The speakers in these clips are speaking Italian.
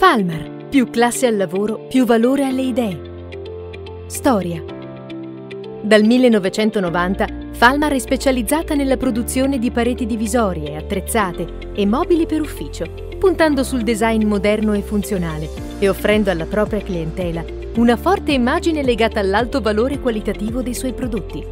Falmar, più classe al lavoro, più valore alle idee. Storia. Dal 1990 Falmar è specializzata nella produzione di pareti divisorie, attrezzate e mobili per ufficio, puntando sul design moderno e funzionale e offrendo alla propria clientela una forte immagine legata all'alto valore qualitativo dei suoi prodotti.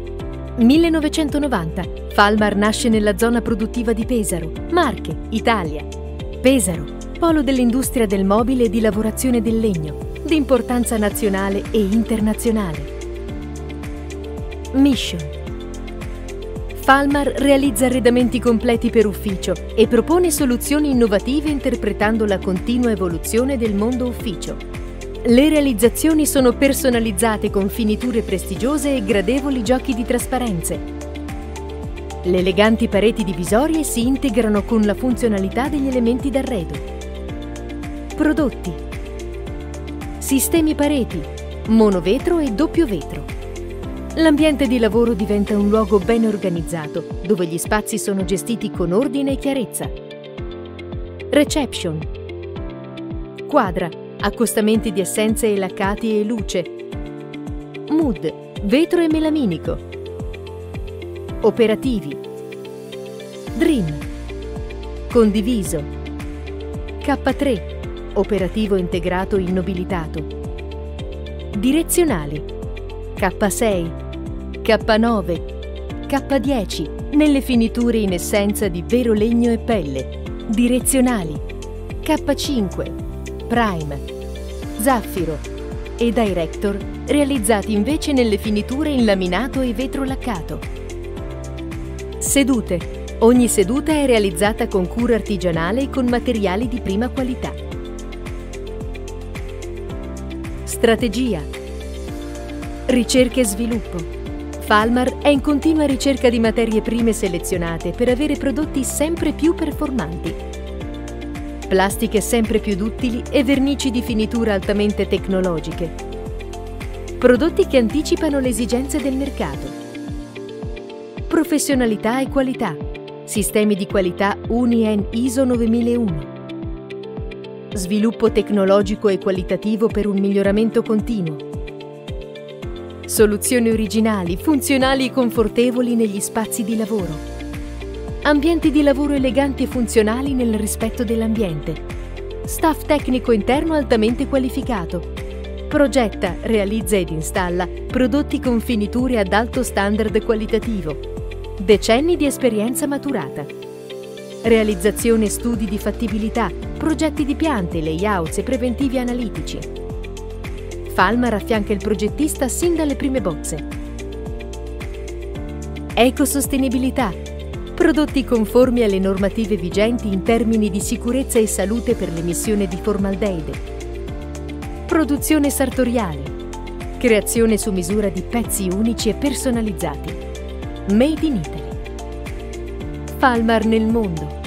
1990 Falmar nasce nella zona produttiva di Pesaro, Marche, Italia. Pesaro, polo dell'industria del mobile e di lavorazione del legno, di importanza nazionale e internazionale. Mission. Falmar realizza arredamenti completi per ufficio e propone soluzioni innovative interpretando la continua evoluzione del mondo ufficio. Le realizzazioni sono personalizzate con finiture prestigiose e gradevoli giochi di trasparenze. Le eleganti pareti divisorie si integrano con la funzionalità degli elementi d'arredo. Prodotti. Sistemi pareti, monovetro e doppio vetro. L'ambiente di lavoro diventa un luogo ben organizzato, dove gli spazi sono gestiti con ordine e chiarezza. Reception. Quadra, accostamenti di essenze e laccati e luce. Mood, vetro e melaminico. Operativi. Dream. Condiviso. K3, operativo integrato innobilitato. Direzionali. K6, K9, K10, nelle finiture in essenza di vero legno e pelle. Direzionali. K5, Prime, Zaffiro e Director, realizzati invece nelle finiture in laminato e vetro laccato. Sedute. Ogni seduta è realizzata con cura artigianale e con materiali di prima qualità. Strategia. Ricerca e sviluppo. Falmar è in continua ricerca di materie prime selezionate per avere prodotti sempre più performanti. Plastiche sempre più duttili e vernici di finitura altamente tecnologiche. Prodotti che anticipano le esigenze del mercato. Professionalità e qualità. Sistemi di qualità UNI-EN ISO 9001. Sviluppo tecnologico e qualitativo per un miglioramento continuo. Soluzioni originali, funzionali e confortevoli negli spazi di lavoro. Ambienti di lavoro eleganti e funzionali nel rispetto dell'ambiente. Staff tecnico interno altamente qualificato. Progetta, realizza ed installa prodotti con finiture ad alto standard qualitativo. Decenni di esperienza maturata. Realizzazione e studi di fattibilità, progetti di piante, layouts e preventivi analitici. Falmar affianca il progettista sin dalle prime bozze. Ecosostenibilità. Prodotti conformi alle normative vigenti in termini di sicurezza e salute per l'emissione di formaldeide. Produzione sartoriale. Creazione su misura di pezzi unici e personalizzati. Made in Italy. Falmar nel mondo.